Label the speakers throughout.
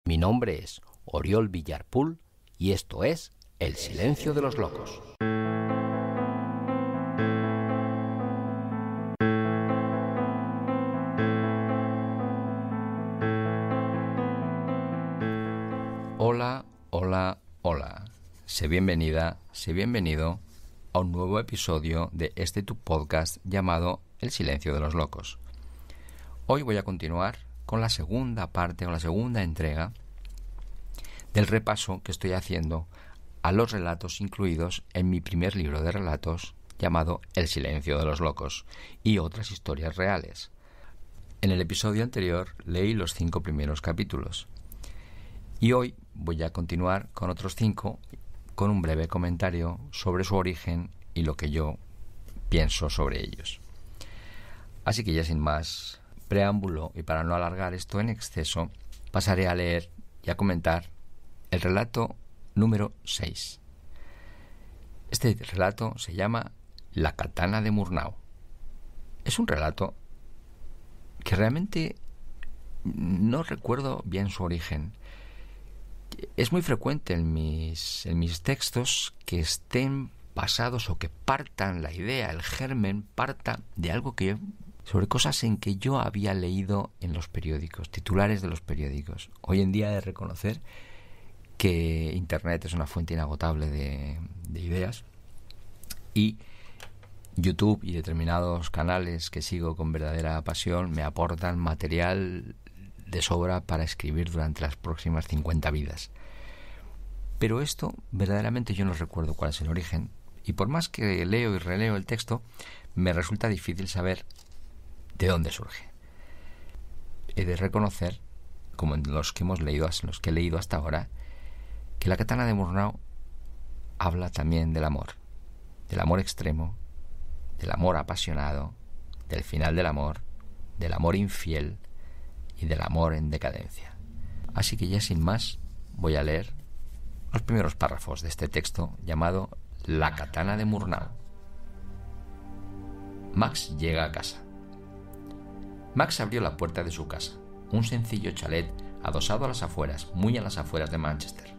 Speaker 1: Mi nombre es Oriol Villarpool y esto es El Silencio de los Locos. Hola, hola, hola. Sé bienvenida, sé bienvenido a un nuevo episodio de este tu podcast llamado El Silencio de los Locos. Hoy voy a continuar con la segunda parte o la segunda entrega del repaso que estoy haciendo a los relatos incluidos en mi primer libro de relatos llamado El Silencio de los Locos y otras historias reales. En el episodio anterior leí los 5 primeros capítulos y hoy voy a continuar con otros 5 con un breve comentario sobre su origen y lo que yo pienso sobre ellos. Así que ya sin más preámbulo y para no alargar esto en exceso, pasaré a leer y a comentar el relato número 6. Este relato se llama La katana de Murnau. Es un relato que realmente no recuerdo bien su origen. Es muy frecuente en mis textos que estén basados o que partan la idea, el germen parta de algo que sobre cosas en que yo había leído en los periódicos, titulares de los periódicos. Hoy en día he de reconocer que Internet es una fuente inagotable de ideas y YouTube y determinados canales que sigo con verdadera pasión me aportan material de sobra para escribir durante las próximas 50 vidas. Pero esto verdaderamente yo no recuerdo cuál es el origen y por más que leo y releo el texto me resulta difícil saber de dónde surge. He de reconocer, como en los que he leído hasta ahora, que la katana de Murnau habla también del amor extremo, del amor apasionado, del final del amor infiel y del amor en decadencia. Así que ya sin más voy a leer los primeros párrafos de este texto llamado La katana de Murnau. Max llega a casa. Max abrió la puerta de su casa, un sencillo chalet adosado a las afueras, muy a las afueras de Manchester.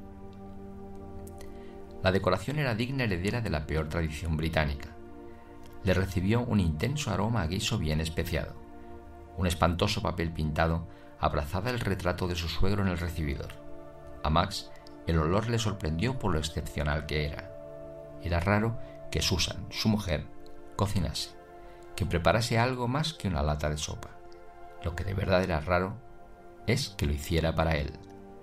Speaker 1: La decoración era digna heredera de la peor tradición británica. Le recibió un intenso aroma a guiso bien especiado. Un espantoso papel pintado abrazaba el retrato de su suegro en el recibidor. A Max el olor le sorprendió por lo excepcional que era. Era raro que Susan, su mujer, cocinase, que preparase algo más que una lata de sopa. Lo que de verdad era raro es que lo hiciera para él.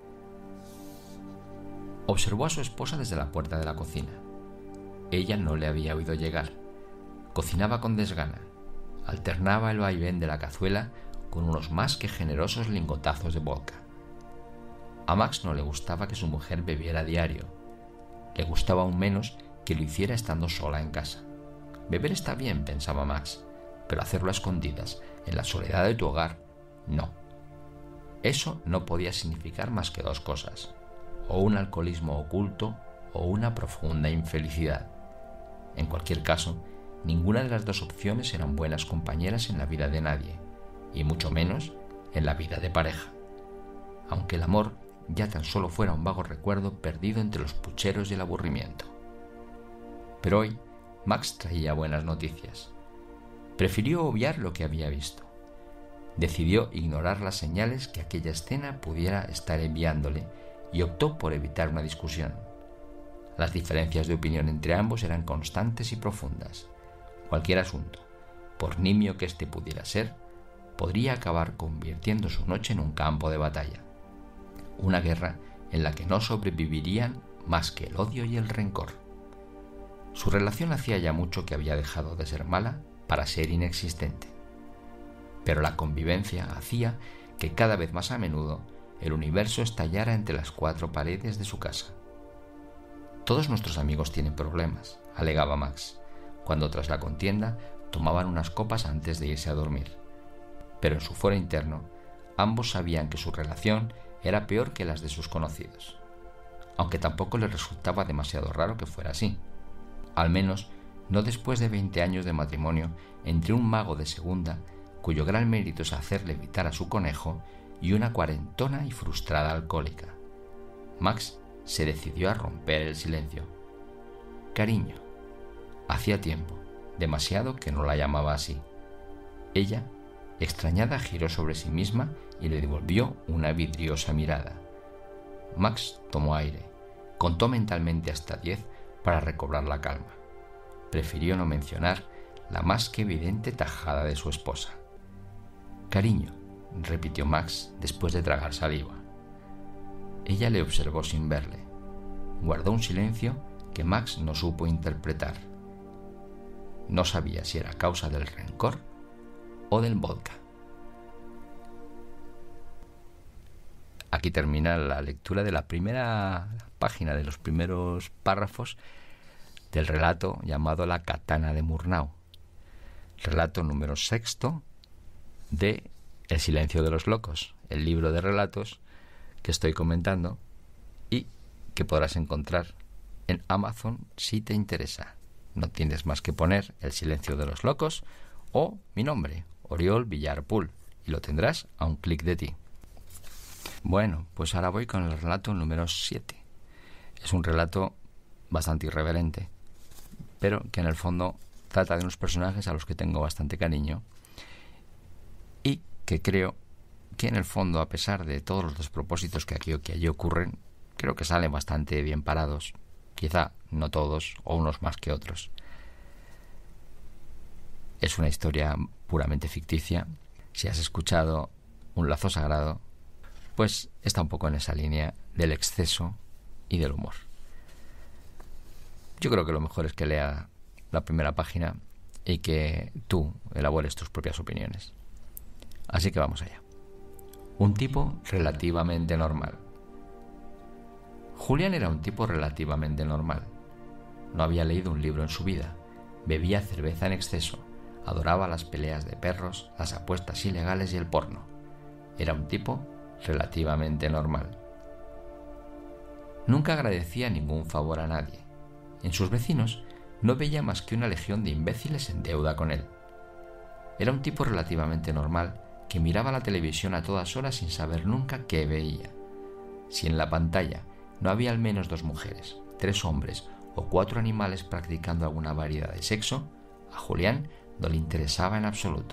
Speaker 1: Observó a su esposa desde la puerta de la cocina. Ella no le había oído llegar. Cocinaba con desgana. Alternaba el vaivén de la cazuela con unos más que generosos lingotazos de vodka. A Max no le gustaba que su mujer bebiera a diario. Le gustaba aún menos que lo hiciera estando sola en casa. Beber está bien, pensaba Max, pero hacerlo a escondidas, en la soledad de tu hogar, no. Eso no podía significar más que 2 cosas: o un alcoholismo oculto o una profunda infelicidad. En cualquier caso, ninguna de las 2 opciones eran buenas compañeras en la vida de nadie, y mucho menos en la vida de pareja. Aunque el amor ya tan solo fuera un vago recuerdo perdido entre los pucheros y el aburrimiento. Pero hoy Max traía buenas noticias. Prefirió obviar lo que había visto. Decidió ignorar las señales que aquella escena pudiera estar enviándole y optó por evitar una discusión. Las diferencias de opinión entre ambos eran constantes y profundas. Cualquier asunto, por nimio que éste pudiera ser, podría acabar convirtiendo su noche en un campo de batalla. Una guerra en la que no sobrevivirían más que el odio y el rencor. Su relación hacía ya mucho que había dejado de ser mala para ser inexistente. Pero la convivencia hacía que cada vez más a menudo el universo estallara entre las 4 paredes de su casa. Todos nuestros amigos tienen problemas, alegaba Max, cuando tras la contienda tomaban unas copas antes de irse a dormir. Pero en su fuero interno, ambos sabían que su relación era peor que las de sus conocidos, aunque tampoco les resultaba demasiado raro que fuera así. Al menos no después de 20 años de matrimonio entre un mago de segunda, cuyo gran mérito es hacer levitar a su conejo, y una cuarentona y frustrada alcohólica. Max se decidió a romper el silencio. Cariño. Hacía tiempo, demasiado, que no la llamaba así. Ella, extrañada, giró sobre sí misma y le devolvió una vidriosa mirada. Max tomó aire, contó mentalmente hasta 10 para recobrar la calma. Prefirió no mencionar la más que evidente tajada de su esposa. Cariño, repitió Max después de tragar saliva. Ella le observó sin verle. Guardó un silencio que Max no supo interpretar. No sabía si era causa del rencor o del vodka. Aquí termina la lectura de la primera página, de los primeros párrafos del relato llamado La katana de Murnau. Relato número 6 de El silencio de los locos, el libro de relatos que estoy comentando y que podrás encontrar en Amazon si te interesa. No tienes más que poner El silencio de los locos o mi nombre, Oriol Villar Pool, y lo tendrás a un clic de ti. Bueno, pues ahora voy con el relato número 7. Es un relato bastante irreverente, pero que en el fondo trata de unos personajes a los que tengo bastante cariño y que creo que en el fondo, a pesar de todos los despropósitos que aquí o que allí ocurren, creo que salen bastante bien parados. Quizá no todos, o unos más que otros. Es una historia puramente ficticia. Si has escuchado Un lazo sagrado, pues está un poco en esa línea del exceso y del humor. Yo creo que lo mejor es que lea la primera página y que tú elabores tus propias opiniones. Así que vamos allá. Un tipo relativamente normal. Julián era un tipo relativamente normal. No había leído un libro en su vida, bebía cerveza en exceso, adoraba las peleas de perros, las apuestas ilegales y el porno. Era un tipo relativamente normal. Nunca agradecía ningún favor a nadie. En sus vecinos no veía más que una legión de imbéciles en deuda con él. Era un tipo relativamente normal que miraba la televisión a todas horas sin saber nunca qué veía. Si en la pantalla no había al menos 2 mujeres, 3 hombres o 4 animales practicando alguna variedad de sexo, a Julián no le interesaba en absoluto.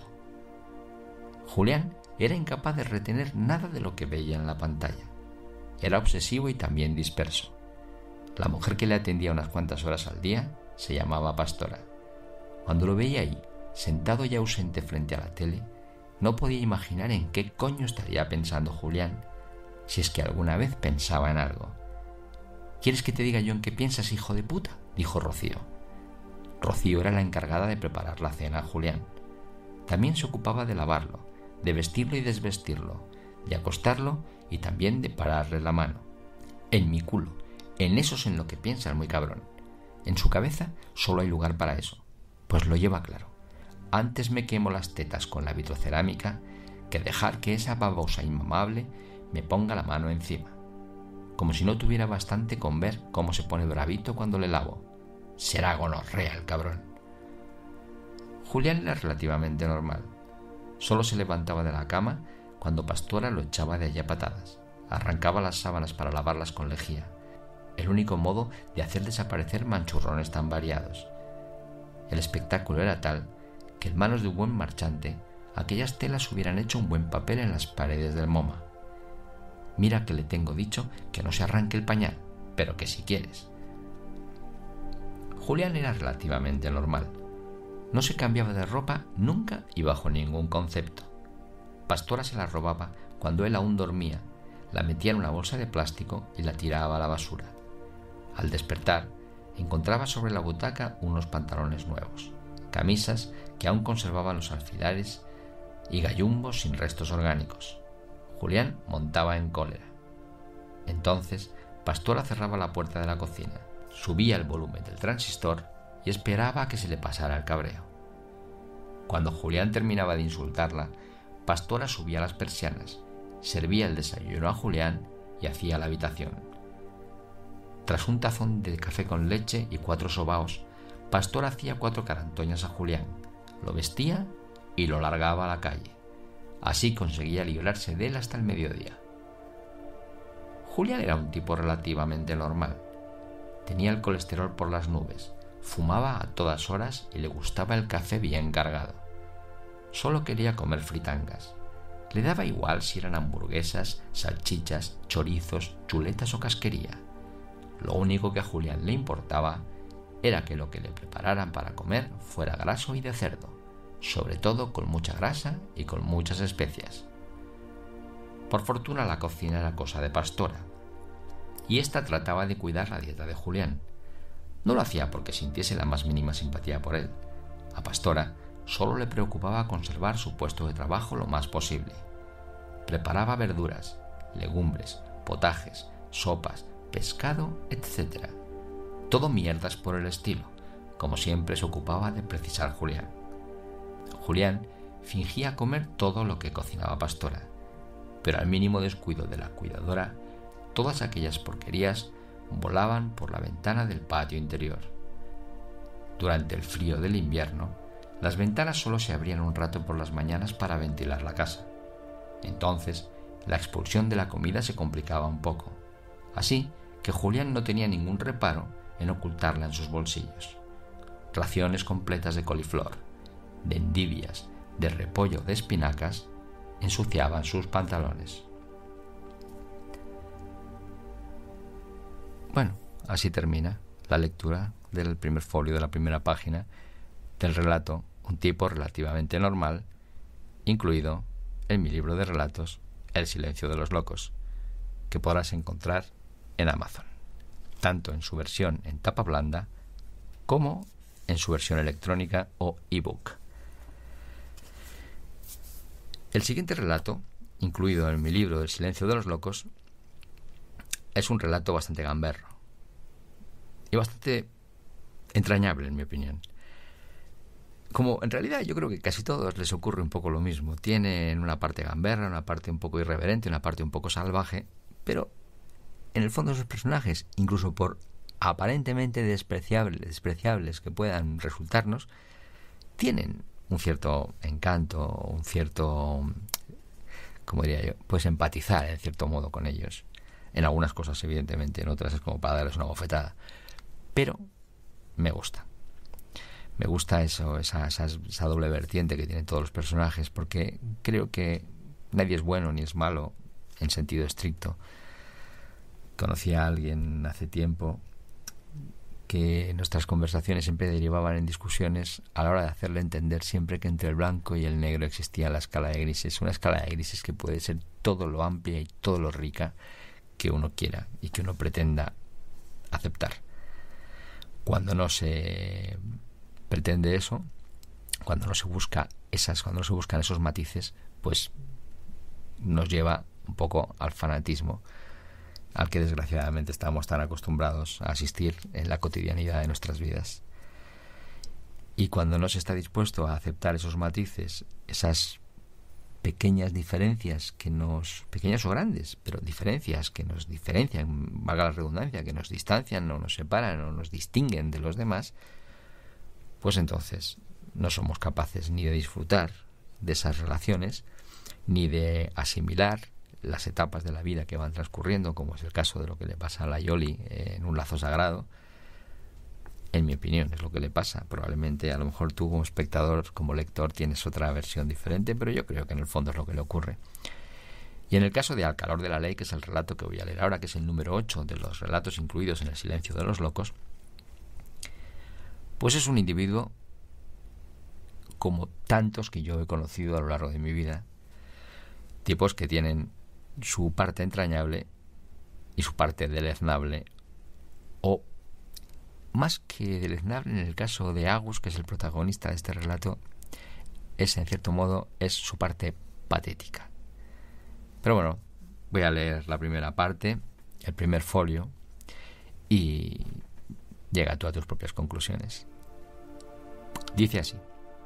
Speaker 1: Julián era incapaz de retener nada de lo que veía en la pantalla. Era obsesivo y también disperso. La mujer que le atendía unas cuantas horas al día se llamaba Pastora. Cuando lo veía ahí, sentado y ausente frente a la tele, no podía imaginar en qué coño estaría pensando Julián, si es que alguna vez pensaba en algo. ¿Quieres que te diga yo en qué piensas, hijo de puta?, dijo Rocío. Rocío era la encargada de preparar la cena a Julián. También se ocupaba de lavarlo, de vestirlo y desvestirlo, de acostarlo y también de pararle la mano. En mi culo, en eso es en lo que piensa el muy cabrón. En su cabeza solo hay lugar para eso, pues lo lleva claro. Antes me quemo las tetas con la vitrocerámica que dejar que esa babosa inmamable me ponga la mano encima. Como si no tuviera bastante con ver cómo se pone bravito cuando le lavo. Será gonorrea el cabrón. Julián era relativamente normal. Solo se levantaba de la cama cuando Pastora lo echaba de allí a patadas. Arrancaba las sábanas para lavarlas con lejía. El único modo de hacer desaparecer manchurrones tan variados. El espectáculo era tal que en manos de un buen marchante aquellas telas hubieran hecho un buen papel en las paredes del MoMA. Mira que le tengo dicho que no se arranque el pañal, pero que si quieres. Julián era relativamente normal. No se cambiaba de ropa nunca y bajo ningún concepto. Pastora se la robaba cuando él aún dormía, la metía en una bolsa de plástico y la tiraba a la basura. Al despertar, encontraba sobre la butaca unos pantalones nuevos, camisas que aún conservaban los alfilares y gallumbos sin restos orgánicos. Julián montaba en cólera. Entonces, Pastora cerraba la puerta de la cocina, subía el volumen del transistor y esperaba a que se le pasara el cabreo. Cuando Julián terminaba de insultarla, Pastora subía las persianas, servía el desayuno a Julián y hacía la habitación. Tras un tazón de café con leche y 4 sobaos, Pastora hacía 4 carantoñas a Julián, lo vestía y lo largaba a la calle. Así conseguía librarse de él hasta el mediodía. Julián era un tipo relativamente normal. Tenía el colesterol por las nubes, fumaba a todas horas y le gustaba el café bien cargado. Solo quería comer fritangas. Le daba igual si eran hamburguesas, salchichas, chorizos, chuletas o casquería. Lo único que a Julián le importaba era que lo que le prepararan para comer fuera graso y de cerdo, sobre todo con mucha grasa y con muchas especias. Por fortuna la cocina era cosa de Pastora, y ésta trataba de cuidar la dieta de Julián. No lo hacía porque sintiese la más mínima simpatía por él. A Pastora solo le preocupaba conservar su puesto de trabajo lo más posible. Preparaba verduras, legumbres, potajes, sopas, pescado, etc. Todo mierdas por el estilo, como siempre se ocupaba de precisar Julián. Julián fingía comer todo lo que cocinaba Pastora, pero al mínimo descuido de la cuidadora, todas aquellas porquerías volaban por la ventana del patio interior. Durante el frío del invierno, las ventanas solo se abrían un rato por las mañanas para ventilar la casa. Entonces, la expulsión de la comida se complicaba un poco, así que Julián no tenía ningún reparo en ocultarla en sus bolsillos. Raciones completas de coliflor, de endivias, de repollo, de espinacas, ensuciaban sus pantalones. Bueno, así termina la lectura del primer folio de la primera página del relato Un tipo relativamente normal, incluido en mi libro de relatos El silencio de los locos, que podrás encontrar en Amazon, tanto en su versión en tapa blanda como en su versión electrónica o ebook. El siguiente relato, incluido en mi libro El silencio de los locos, es un relato bastante gamberro y bastante entrañable, en mi opinión. Como en realidad yo creo que casi a todos les ocurre un poco lo mismo. Tienen una parte gamberra, una parte un poco irreverente, una parte un poco salvaje, pero en el fondo sus personajes, incluso por aparentemente despreciables que puedan resultarnos, tienen un cierto encanto, un cierto, como diría yo, pues empatizar en cierto modo con ellos. En algunas cosas, evidentemente, en otras es como para darles una bofetada. Pero me gusta. Me gusta eso, esa doble vertiente que tienen todos los personajes, porque creo que nadie es bueno ni es malo en sentido estricto. Conocí a alguien hace tiempo que nuestras conversaciones siempre derivaban en discusiones a la hora de hacerle entender siempre que entre el blanco y el negro existía la escala de grises. Una escala de grises que puede ser todo lo amplia y todo lo rica que uno quiera y que uno pretenda aceptar. Cuando no se pretende eso, cuando no se buscan esos matices, pues nos lleva un poco al fanatismo al que desgraciadamente estamos tan acostumbrados a asistir en la cotidianidad de nuestras vidas. Y cuando no se está dispuesto a aceptar esos matices, esas pequeñas diferencias pequeñas o grandes, pero diferencias que nos diferencian, valga la redundancia, que nos distancian o nos separan o nos distinguen de los demás, pues entonces no somos capaces ni de disfrutar de esas relaciones, ni de asimilar las etapas de la vida que van transcurriendo, como es el caso de lo que le pasa a la Yoli en Un lazo sagrado. En mi opinión es lo que le pasa. Probablemente a lo mejor tú como espectador, como lector, tienes otra versión diferente, pero yo creo que en el fondo es lo que le ocurre. Y en el caso de Al calor de la ley, que es el relato que voy a leer ahora, que es el número 8 de los relatos incluidos en El silencio de los locos, pues es un individuo como tantos que yo he conocido a lo largo de mi vida, tipos que tienen su parte entrañable y su parte deleznable, o más que deleznable en el caso de Agus, que es el protagonista de este relato, es en cierto modo es su parte patética. Pero bueno, voy a leer la primera parte, el primer folio, y llega tú a tus propias conclusiones. Dice así: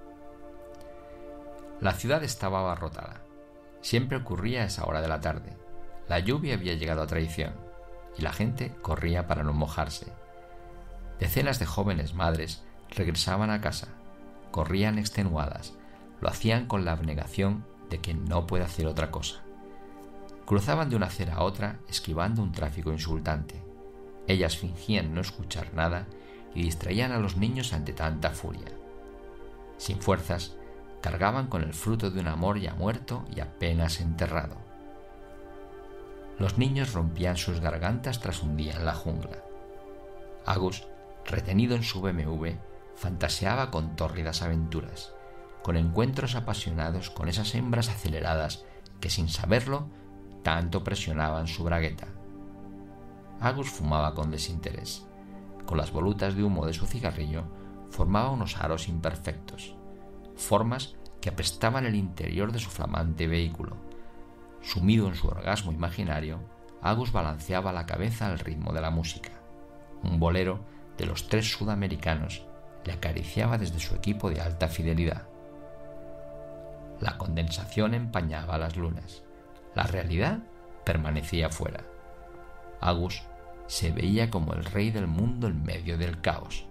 Speaker 1: la ciudad estaba abarrotada. Siempre ocurría a esa hora de la tarde. La lluvia había llegado a traición y la gente corría para no mojarse. Decenas de jóvenes madres regresaban a casa, corrían extenuadas, lo hacían con la abnegación de que no puede hacer otra cosa. Cruzaban de una acera a otra esquivando un tráfico insultante. Ellas fingían no escuchar nada y distraían a los niños ante tanta furia. Sin fuerzas, cargaban con el fruto de un amor ya muerto y apenas enterrado. Los niños rompían sus gargantas tras un día en la jungla. Agus, retenido en su BMW, fantaseaba con tórridas aventuras, con encuentros apasionados con esas hembras aceleradas que, sin saberlo, tanto presionaban su bragueta. Agus fumaba con desinterés. Con las volutas de humo de su cigarrillo formaba unos aros imperfectos, formas que apestaban el interior de su flamante vehículo. Sumido en su orgasmo imaginario, Agus balanceaba la cabeza al ritmo de la música. Un bolero de los 3 sudamericanos le acariciaba desde su equipo de alta fidelidad. La condensación empañaba las lunas. La realidad permanecía fuera. Agus se veía como el rey del mundo en medio del caos.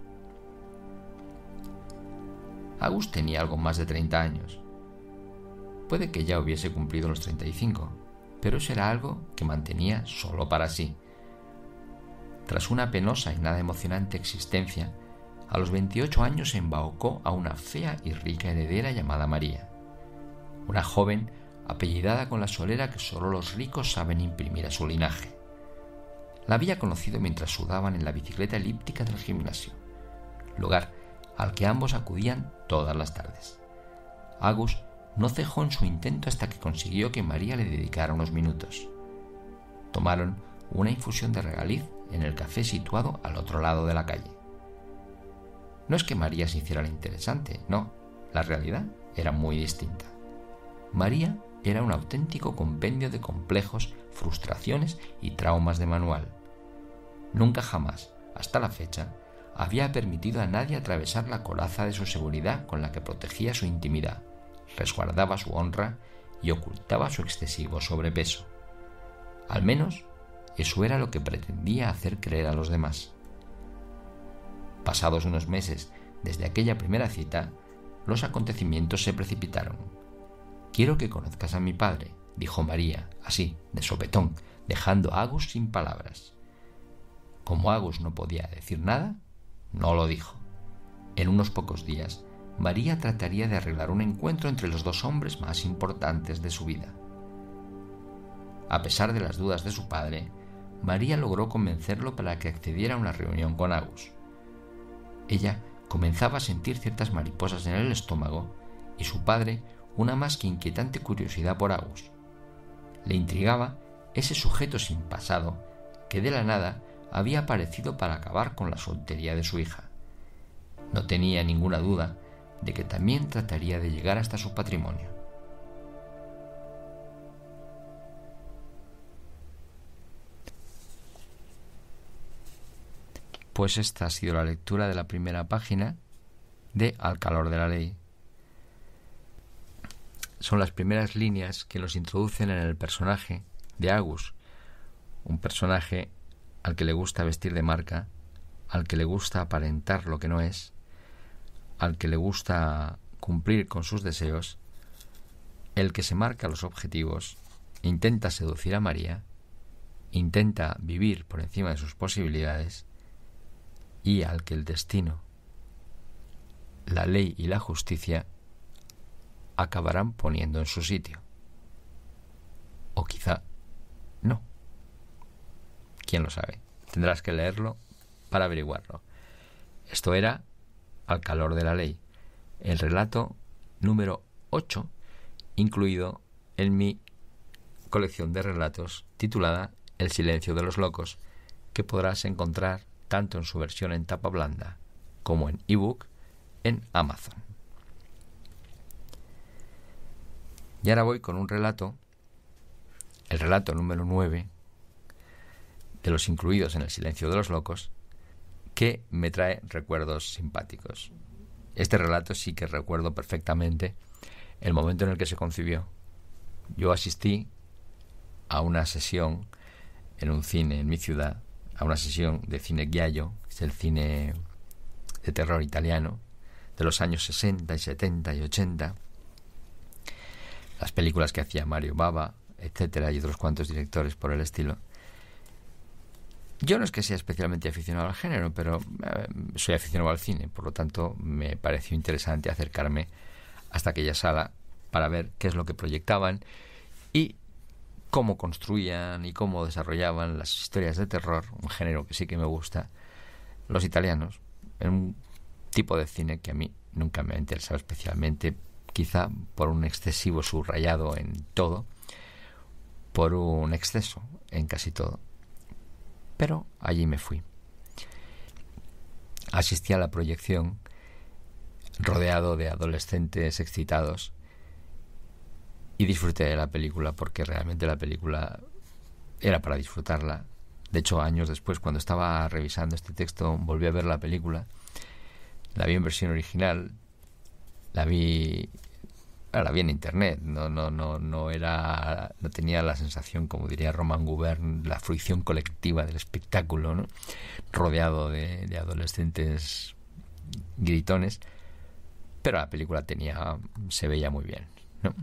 Speaker 1: Agus tenía algo más de 30 años. Puede que ya hubiese cumplido los 35, pero eso era algo que mantenía solo para sí. Tras una penosa y nada emocionante existencia, a los 28 años se embaucó a una fea y rica heredera llamada María, una joven apellidada con la solera que solo los ricos saben imprimir a su linaje. La había conocido mientras sudaban en la bicicleta elíptica del gimnasio, lugar al que ambos acudían todas las tardes. Agus no cejó en su intento hasta que consiguió que María le dedicara unos minutos. Tomaron una infusión de regaliz en el café situado al otro lado de la calle. No es que María se hiciera la interesante, no, la realidad era muy distinta. María era un auténtico compendio de complejos, frustraciones y traumas de manual. Nunca jamás, hasta la fecha, había permitido a nadie atravesar la coraza de su seguridad con la que protegía su intimidad, resguardaba su honra y ocultaba su excesivo sobrepeso. Al menos, eso era lo que pretendía hacer creer a los demás. Pasados unos meses desde aquella primera cita, los acontecimientos se precipitaron. «Quiero que conozcas a mi padre», dijo María, así, de sopetón, dejando a Agus sin palabras. Como Agus no podía decir nada, no lo dijo. En unos pocos días, María trataría de arreglar un encuentro entre los 2 hombres más importantes de su vida. A pesar de las dudas de su padre, María logró convencerlo para que accediera a una reunión con Agus. Ella comenzaba a sentir ciertas mariposas en el estómago y su padre una más que inquietante curiosidad por Agus. Le intrigaba ese sujeto sin pasado que de la nada había aparecido para acabar con la soltería de su hija. No tenía ninguna duda de que también trataría de llegar hasta su patrimonio. Pues esta ha sido la lectura de la primera página de Al calor de la ley. Son las primeras líneas que nos introducen en el personaje de Agus, un personaje al que le gusta vestir de marca, al que le gusta aparentar lo que no es, al que le gusta cumplir con sus deseos, el que se marca los objetivos, intenta seducir a María, intenta vivir por encima de sus posibilidades y al que el destino, la ley y la justicia acabarán poniendo en su sitio. O quizá no. ¿Quién lo sabe? Tendrás que leerlo para averiguarlo. Esto era Al calor de la ley, el relato número 8, incluido en mi colección de relatos titulada El silencio de los locos, que podrás encontrar tanto en su versión en tapa blanda como en ebook en Amazon. Y ahora voy con un relato, el relato número 9, de los incluidos en El silencio de los locos, que me trae recuerdos simpáticos. Este relato sí que recuerdo perfectamente el momento en el que se concibió. Yo asistí a una sesión en un cine en mi ciudad, a una sesión de cine Giallo, que es el cine de terror italiano, de los años 60 y 70 y 80. las películas que hacía Mario Bava, etcétera, y otros cuantos directores por el estilo. Yo no es que sea especialmente aficionado al género, pero soy aficionado al cine, por lo tanto me pareció interesante acercarme hasta aquella sala para ver qué es lo que proyectaban y cómo construían y cómo desarrollaban las historias de terror, un género que sí que me gusta, los italianos, en un tipo de cine que a mí nunca me ha interesado especialmente, quizá por un excesivo subrayado en todo, por un exceso en casi todo. Pero allí me fui. Asistí a la proyección rodeado de adolescentes excitados y disfruté de la película porque realmente la película era para disfrutarla. De hecho, años después, cuando estaba revisando este texto, volví a ver la película. La vi en versión original, la vi en internet, no tenía la sensación, como diría Roman Gubern, la fruición colectiva del espectáculo, ¿no? Rodeado de adolescentes gritones, pero la película se veía muy bien, ¿no?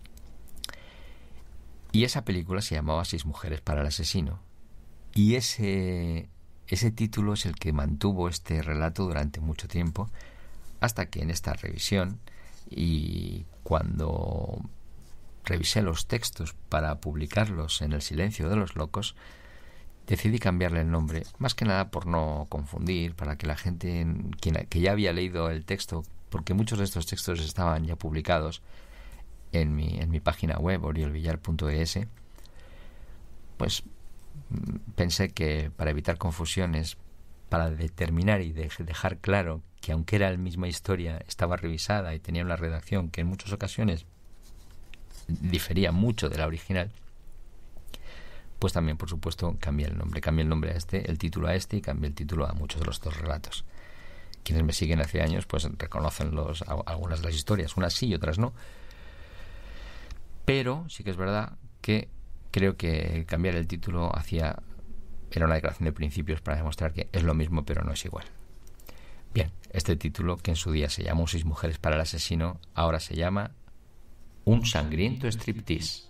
Speaker 1: Y esa película se llamaba 6 mujeres para el asesino, y ese título es el que mantuvo este relato durante mucho tiempo, hasta que en esta revisión, y cuando revisé los textos para publicarlos en El silencio de los locos, decidí cambiarle el nombre, más que nada por no confundir, para que la gente que ya había leído el texto, porque muchos de estos textos estaban ya publicados en mi página web, oriolvillar.es, pues pensé que para evitar confusiones, para determinar y dejar claro que aunque era la misma historia, estaba revisada y tenía una redacción que en muchas ocasiones difería mucho de la original, pues también, por supuesto, cambié el nombre a el título a este, y cambié el título a muchos de los dos relatos. Quienes me siguen hace años pues reconocen algunas de las historias, unas sí y otras no, pero sí que es verdad que creo que cambiar el título era una declaración de principios para demostrar que es lo mismo pero no es igual. Bien, este título, que en su día se llamó 6 mujeres para el asesino, ahora se llama Un sangriento striptease.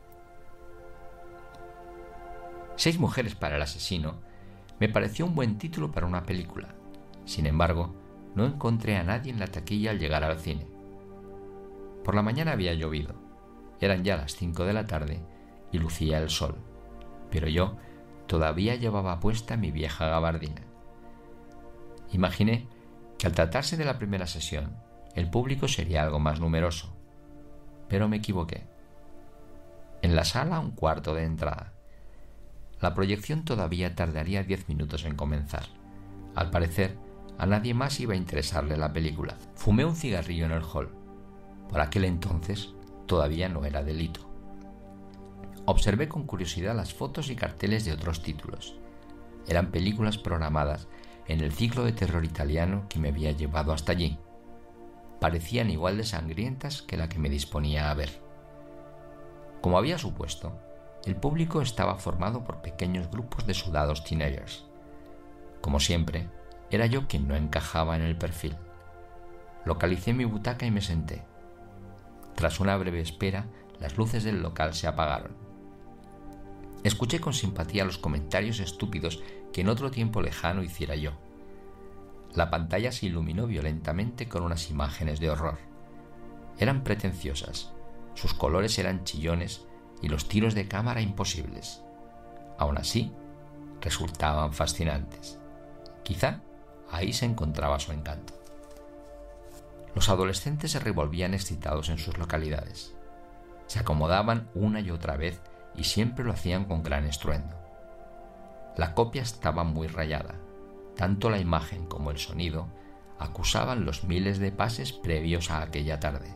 Speaker 1: 6 mujeres para el asesino me pareció un buen título para una película. Sin embargo, no encontré a nadie en la taquilla al llegar al cine. Por la mañana había llovido. Eran ya las 5 de la tarde y lucía el sol, pero yo todavía llevaba puesta mi vieja gabardina. Imaginé que al tratarse de la primera sesión, el público sería algo más numeroso, pero me equivoqué. En la sala, un cuarto de entrada. La proyección todavía tardaría 10 minutos en comenzar. Al parecer, a nadie más iba a interesarle la película. Fumé un cigarrillo en el hall. Por aquel entonces, todavía no era delito. Observé con curiosidad las fotos y carteles de otros títulos. Eran películas programadas en el ciclo de terror italiano que me había llevado hasta allí. Parecían igual de sangrientas que la que me disponía a ver. Como había supuesto, el público estaba formado por pequeños grupos de sudados teenagers. Como siempre, era yo quien no encajaba en el perfil. Localicé mi butaca y me senté. Tras una breve espera, las luces del local se apagaron. Escuché con simpatía los comentarios estúpidos que en otro tiempo lejano hiciera yo. La pantalla se iluminó violentamente con unas imágenes de horror. Eran pretenciosas, sus colores eran chillones y los tiros de cámara imposibles. Aún así, resultaban fascinantes. Quizá ahí se encontraba su encanto. Los adolescentes se revolvían excitados en sus localidades. Se acomodaban una y otra vez y siempre lo hacían con gran estruendo. La copia estaba muy rayada. Tanto la imagen como el sonido acusaban los miles de pases previos a aquella tarde.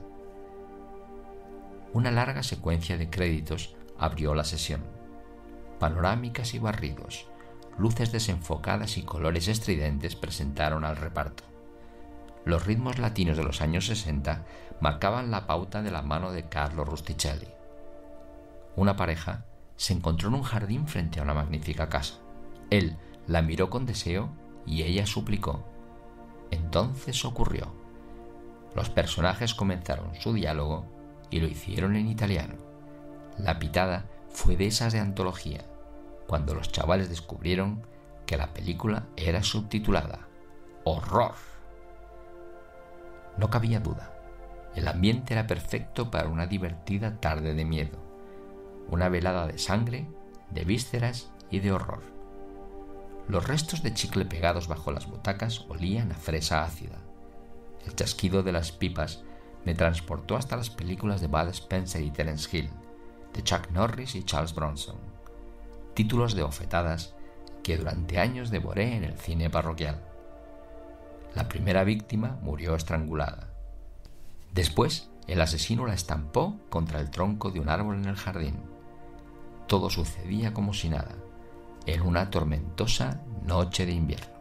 Speaker 1: Una larga secuencia de créditos abrió la sesión. Panorámicas y barridos, luces desenfocadas y colores estridentes presentaron al reparto. Los ritmos latinos de los años 60 marcaban la pauta de la mano de Carlo Rusticelli. Una pareja se encontró en un jardín frente a una magnífica casa. Él la miró con deseo y ella suplicó. Entonces ocurrió. Los personajes comenzaron su diálogo y lo hicieron en italiano. La pitada fue de esas de antología, cuando los chavales descubrieron que la película era subtitulada. ¡Horror! No cabía duda. El ambiente era perfecto para una divertida tarde de miedo. Una velada de sangre, de vísceras y de horror. Los restos de chicle pegados bajo las butacas olían a fresa ácida. El chasquido de las pipas me transportó hasta las películas de Bud Spencer y Terence Hill, de Chuck Norris y Charles Bronson. Títulos de bofetadas que durante años devoré en el cine parroquial. La primera víctima murió estrangulada. Después, el asesino la estampó contra el tronco de un árbol en el jardín. Todo sucedía como si nada, en una tormentosa noche de invierno.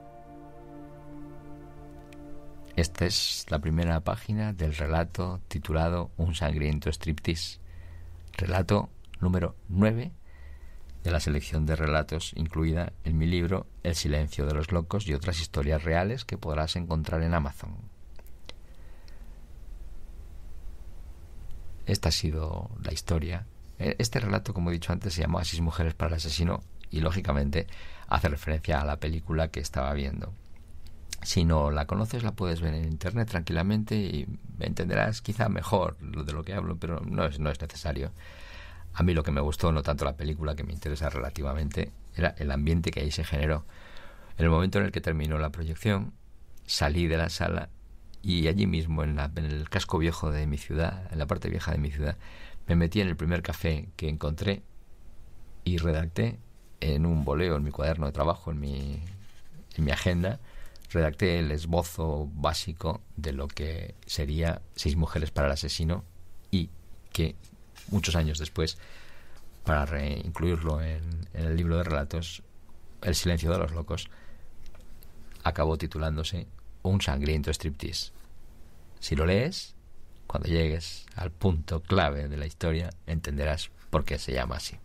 Speaker 1: Esta es la primera página del relato titulado Un sangriento striptease, relato número 9 de la selección de relatos incluida en mi libro El silencio de los locos y otras historias reales que podrás encontrar en Amazon. Esta ha sido la historia. Este relato, como he dicho antes, se llama 6 mujeres para el asesino y lógicamente hace referencia a la película que estaba viendo. Si no la conoces, la puedes ver en internet tranquilamente y entenderás quizá mejor de lo que hablo, pero no es necesario. A mí lo que me gustó, no tanto la película, que me interesa relativamente, era el ambiente que ahí se generó. En el momento en el que terminó la proyección, salí de la sala y allí mismo, en el casco viejo de mi ciudad, en la parte vieja de mi ciudad, me metí en el primer café que encontré y redacté en un boleo, en mi cuaderno de trabajo, en mi agenda, redacté el esbozo básico de lo que sería 6 mujeres para el asesino y que muchos años después, para reincluirlo en el libro de relatos, El silencio de los locos, acabó titulándose Un sangriento striptease. Si lo lees, cuando llegues al punto clave de la historia, entenderás por qué se llama así.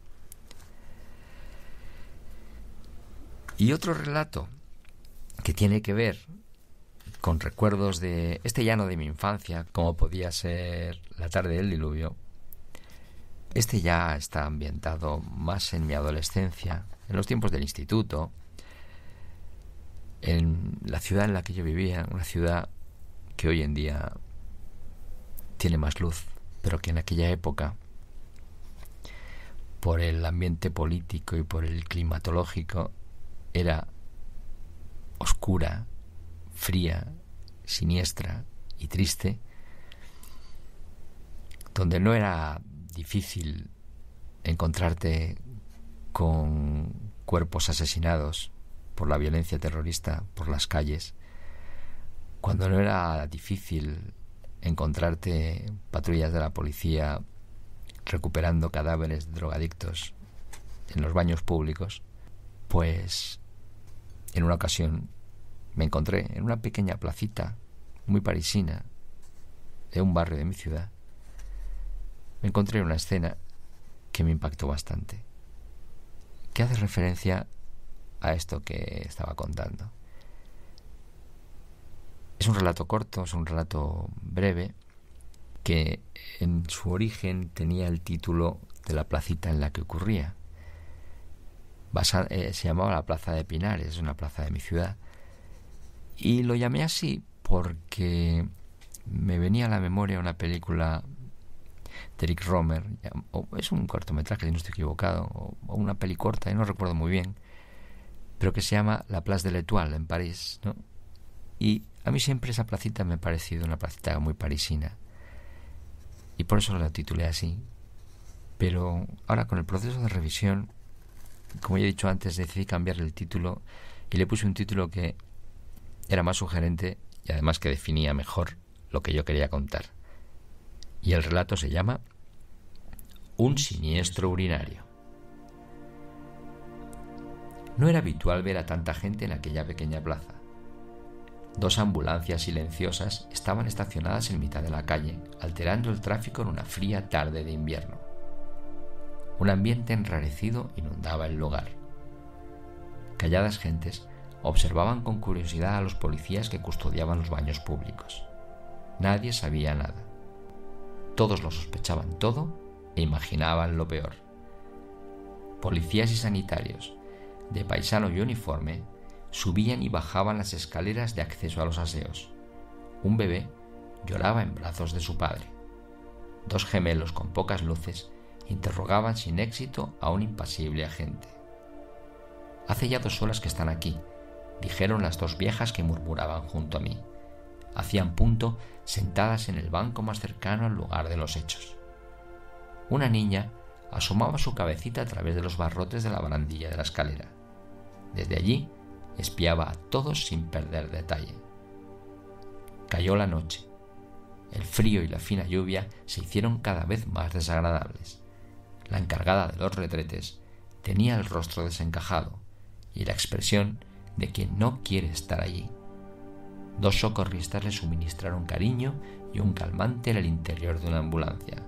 Speaker 1: Y otro relato que tiene que ver con recuerdos de este llano de mi infancia, como podía ser la tarde del diluvio. Este ya está ambientado más en mi adolescencia, en los tiempos del instituto, en la ciudad en la que yo vivía, una ciudad que hoy en día tiene más luz, pero que en aquella época, por el ambiente político y por el climatológico, era oscura, fría, siniestra y triste, donde no era difícil encontrarte con cuerpos asesinados por la violencia terrorista por las calles, cuando no era difícil encontrarte patrullas de la policía recuperando cadáveres de drogadictos en los baños públicos, pues en una ocasión me encontré en una pequeña placita muy parisina de un barrio de mi ciudad. Me encontré en una escena que me impactó bastante, que hace referencia a esto que estaba contando. Es un relato corto, es un relato breve, que en su origen tenía el título de la placita en la que ocurría. Se llamaba la Plaza de Pinares, es una plaza de mi ciudad, y lo llamé así porque me venía a la memoria una película de Eric Rohmer, es un cortometraje si no estoy equivocado, o una peli corta, no recuerdo muy bien, pero que se llama La Place de l'Étoile en París, ¿no? Y a mí siempre esa placita me ha parecido una placita muy parisina y por eso la titulé así. Pero ahora, con el proceso de revisión, como ya he dicho antes, decidí cambiarle el título y le puse un título que era más sugerente y además que definía mejor lo que yo quería contar. Y el relato se llama Un siniestro urinario. No era habitual ver a tanta gente en aquella pequeña plaza. 2 ambulancias silenciosas estaban estacionadas en mitad de la calle, alterando el tráfico en una fría tarde de invierno. Un ambiente enrarecido inundaba el lugar. Calladas gentes observaban con curiosidad a los policías que custodiaban los baños públicos. Nadie sabía nada. Todos lo sospechaban todo e imaginaban lo peor. Policías y sanitarios, de paisano y uniforme, subían y bajaban las escaleras de acceso a los aseos. Un bebé lloraba en brazos de su padre. Dos gemelos con pocas luces interrogaban sin éxito a un impasible agente. «Hace ya 2 horas que están aquí», dijeron las 2 viejas que murmuraban junto a mí. Hacían punto sentadas en el banco más cercano al lugar de los hechos. Una niña asomaba su cabecita a través de los barrotes de la barandilla de la escalera. Desde allí espiaba a todos sin perder detalle. Cayó la noche. El frío y la fina lluvia se hicieron cada vez más desagradables. La encargada de los retretes tenía el rostro desencajado y la expresión de quien no quiere estar allí. 2 socorristas le suministraron cariño y un calmante en el interior de una ambulancia.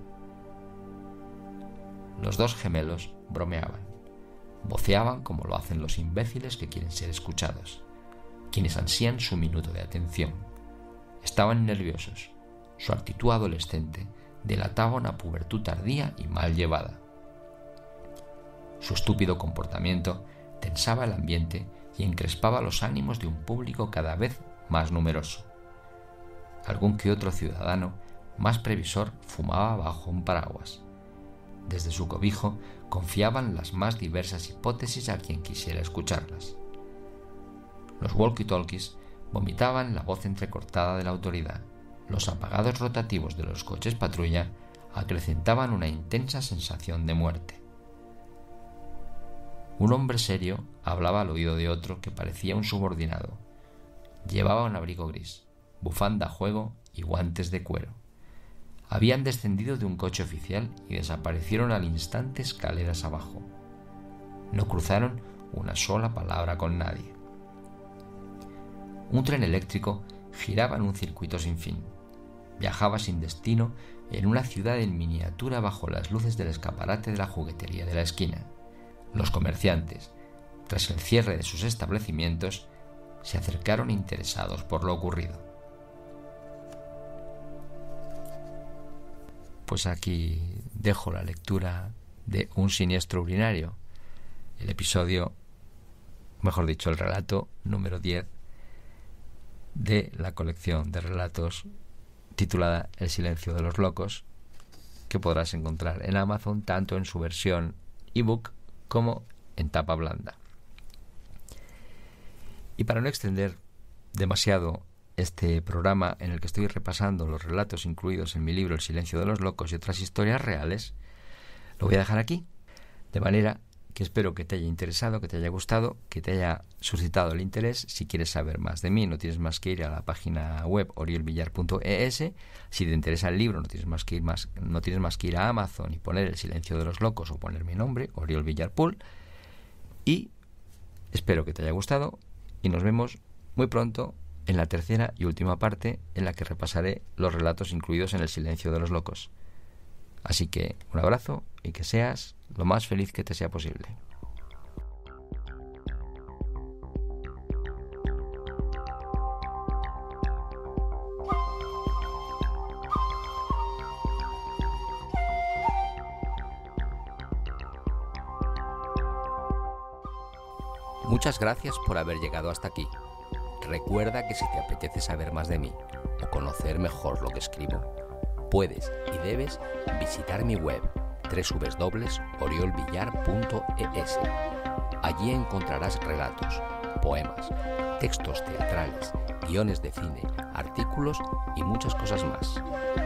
Speaker 1: Los 2 gemelos bromeaban, voceaban como lo hacen los imbéciles que quieren ser escuchados, quienes ansían su minuto de atención. Estaban nerviosos. Su actitud adolescente delataba una pubertad tardía y mal llevada. Su estúpido comportamiento tensaba el ambiente y encrespaba los ánimos de un público cada vez más numeroso. Algún que otro ciudadano más previsor fumaba bajo un paraguas. Desde su cobijo confiaban las más diversas hipótesis a quien quisiera escucharlas. Los walkie-talkies vomitaban la voz entrecortada de la autoridad. Los apagados rotativos de los coches patrulla acrecentaban una intensa sensación de muerte. Un hombre serio hablaba al oído de otro que parecía un subordinado. Llevaba un abrigo gris, bufanda a juego y guantes de cuero. Habían descendido de un coche oficial y desaparecieron al instante escaleras abajo. No cruzaron una sola palabra con nadie. Un tren eléctrico giraba en un circuito sin fin. Viajaba sin destino en una ciudad en miniatura bajo las luces del escaparate de la juguetería de la esquina. Los comerciantes, tras el cierre de sus establecimientos, se acercaron interesados por lo ocurrido. Pues aquí dejo la lectura de Un siniestro urinario, el episodio, mejor dicho, el relato número 10 de la colección de relatos titulada El silencio de los locos, que podrás encontrar en Amazon tanto en su versión ebook como en tapa blanda. Y para no extender demasiado este programa en el que estoy repasando los relatos incluidos en mi libro El silencio de los locos y otras historias reales, lo voy a dejar aquí, de manera que espero que te haya interesado, que te haya gustado, que te haya suscitado el interés. Si quieres saber más de mí, no tienes más que ir a la página web oriolvillar.es. Si te interesa el libro, no tienes más que ir a Amazon y poner El silencio de los locos o poner mi nombre, Oriol Villar Pool. Y espero que te haya gustado y nos vemos muy pronto en la tercera y última parte, en la que repasaré los relatos incluidos en El silencio de los locos. Así que un abrazo y que seas lo más feliz que te sea posible. Muchas gracias por haber llegado hasta aquí. Recuerda que si te apetece saber más de mí o conocer mejor lo que escribo, puedes y debes visitar mi web www.oriolvillar.es. Allí encontrarás relatos, poemas, textos teatrales, guiones de cine, artículos y muchas cosas más.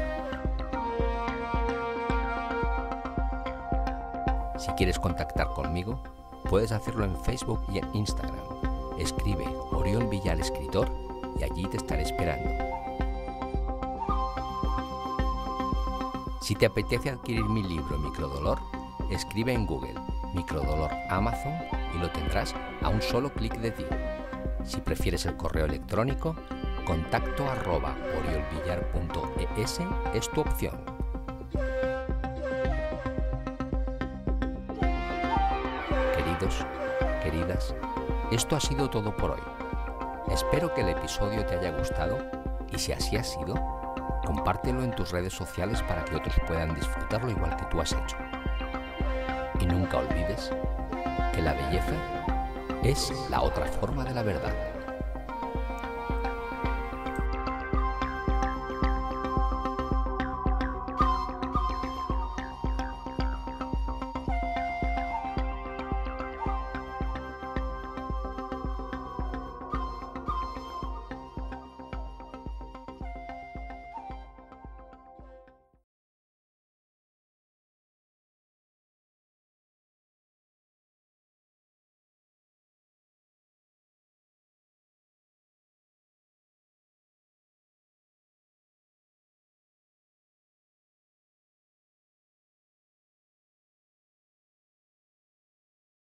Speaker 1: Si quieres contactar conmigo, puedes hacerlo en Facebook y en Instagram. Escribe Oriol Villar Escritor y allí te estaré esperando. Si te apetece adquirir mi libro Microdolor, escribe en Google Microdolor Amazon y lo tendrás a un solo clic de ti. Si prefieres el correo electrónico, contacto@oriolvillar.es es tu opción. Queridos, queridas, esto ha sido todo por hoy. Espero que el episodio te haya gustado y si así ha sido, Compártelo en tus redes sociales para que otros puedan disfrutarlo igual que tú has hecho. Y nunca olvides que la belleza es la otra forma de la verdad.